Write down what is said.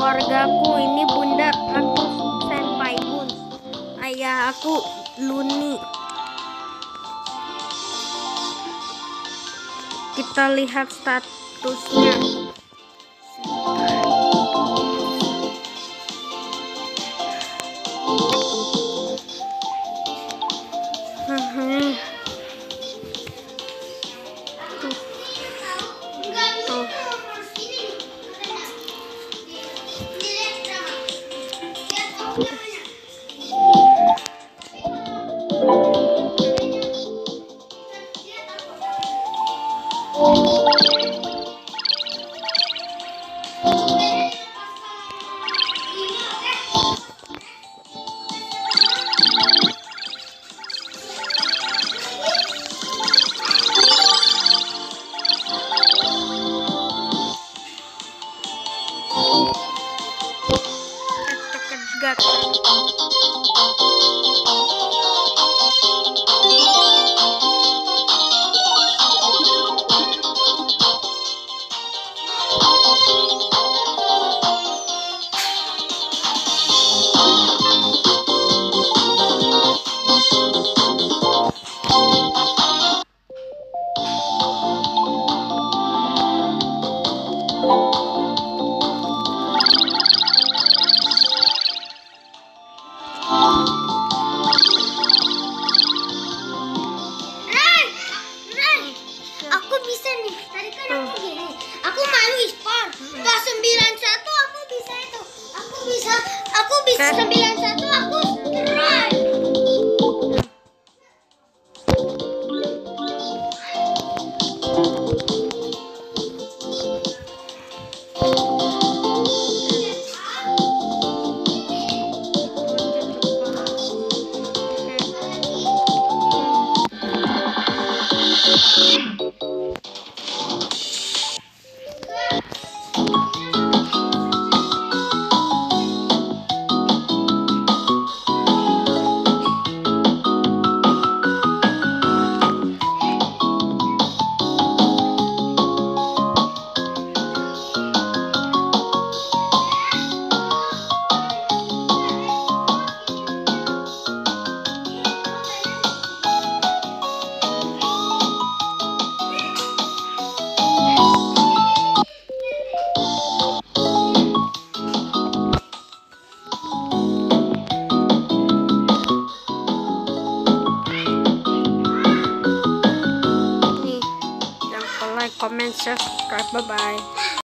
keluargaku. Ini bunda aku Senpai Bun, ayah aku Luni. Kita lihat statusnya. Aku bisa nih. Tadi kan aku gini. Aku main e-sport. Pas 91 aku bisa itu. Aku bisa 91 aku try. Comment, subscribe, bye bye.